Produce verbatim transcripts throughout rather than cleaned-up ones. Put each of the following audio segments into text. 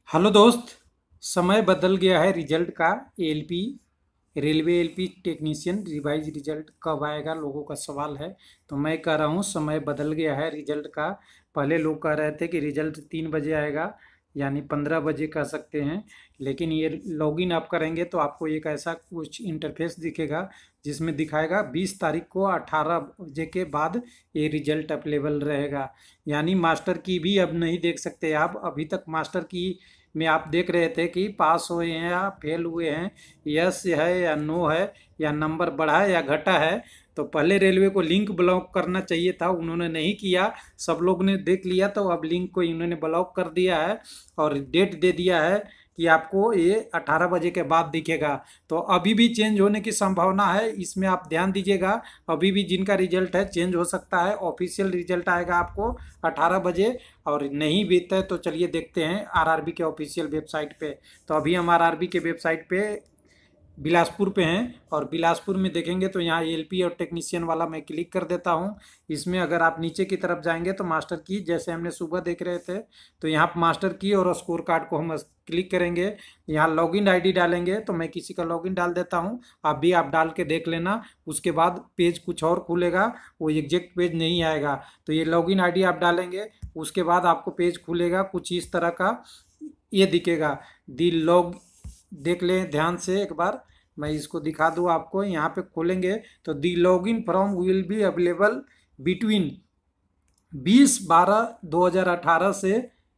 Hello दोस्त। समय बदल गया है रिजल्ट का। LP railway LP technician revise result कब आएगा, लोगों का सवाल है। तो मैं कह रहा हूँ समय बदल गया है रिजल्ट का। पहले लोग कह रहे थे कि रिजल्ट तीन बजे आएगा, यानी पंद्रह बजे कह सकते हैं। लेकिन ये लॉगिन आप करेंगे तो आपको एक ऐसा कुछ इंटरफेस दिखेगा जिसमें दिखाएगा बीस तारीख को अठारह बजे के बाद ये रिजल्ट अवेलेबल रहेगा। यानी मास्टर की भी अब नहीं देख सकते आप। अभी तक मास्टर की में आप देख रहे थे कि पास हुए हैं या फेल हुए हैं, यस है या नो है, या नंबर बढ़ा है या घटा है। तो पहले रेलवे को लिंक ब्लॉक करना चाहिए था, उन्होंने नहीं किया। सब लोग ने देख लिया तो अब लिंक को इन्होंने ब्लॉक कर दिया है और डेट दे दिया है कि आपको ये अठारह बजे के बाद दिखेगा। तो अभी भी चेंज होने की संभावना है, इसमें आप ध्यान दीजिएगा। अभी भी जिनका रिजल्ट है चेंज हो सकता है। ऑफिशियल रिजल्ट आएगा आपको अठारह बजे। और नहीं बीता है तो चलिए देखते हैं आरआरबी के ऑफिशियल वेबसाइट पे। तो अभी हम आरआरबी के वेबसाइट पे बिलासपुर पे हैं और बिलासपुर में देखेंगे तो यहाँ एलपी और टेक्नीशियन वाला मैं क्लिक कर देता हूँ। इसमें अगर आप नीचे की तरफ जाएंगे तो मास्टर की, जैसे हमने सुबह देख रहे थे, तो यहाँ मास्टर की और स्कोर कार्ड को हम क्लिक करेंगे। यहाँ लॉगिन आईडी डालेंगे, तो मैं किसी का लॉगिन डाल देता हूँ, आप भी आप डाल के देख लेना। उसके बाद पेज कुछ और खुलेगा, वो एग्जैक्ट पेज नहीं आएगा। तो ये लॉगिन आईडी आप डालेंगे, उसके बाद आपको पेज खुलेगा कुछ इस तरह का, ये दिखेगा दी लॉग। देख लें ध्यान से एक बार, मैं इसको दिखा दूँ आपको। यहाँ पे खोलेंगे तो the login form will be available between बीस बारह दो हज़ार अठारह से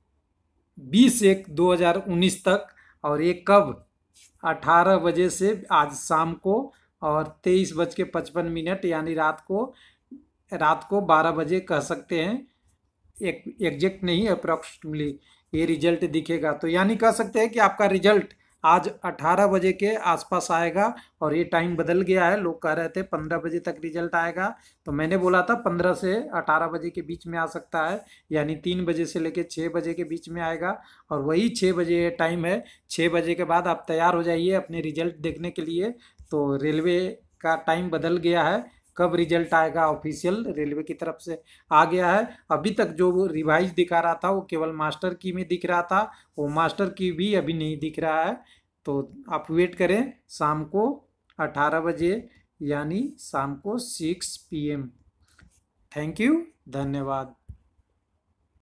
बीस एक दो हज़ार उन्नीस तक। और ये कब? अठारह बजे से आज शाम को, और तेईस बज के पचपन मिनट यानी रात को रात को बारह बजे कह सकते हैं। एक एग्जैक्ट नहीं, अप्रॉक्सीमेटली ये रिजल्ट दिखेगा। तो यानी कह सकते हैं कि आपका रिजल्ट आज अठारह बजे के आसपास आएगा। और ये टाइम बदल गया है, लोग कह रहे थे पंद्रह बजे तक रिजल्ट आएगा, तो मैंने बोला था पंद्रह से अठारह बजे के बीच में आ सकता है, यानी तीन बजे से लेकर छः बजे के बीच में आएगा। और वही छः बजे टाइम है। छः बजे के बाद आप तैयार हो जाइए अपने रिजल्ट देखने के लिए। तो रेलवे का टाइम बदल गया है, कब रिजल्ट आएगा ऑफिशियल रेलवे की तरफ से आ गया है। अभी तक जो वो रिवाइज दिखा रहा था वो केवल मास्टर की में दिख रहा था, वो मास्टर की भी अभी नहीं दिख रहा है। तो आप वेट करें शाम को अठारह बजे, यानी शाम को सिक्स पी एम। थैंक यू, धन्यवाद।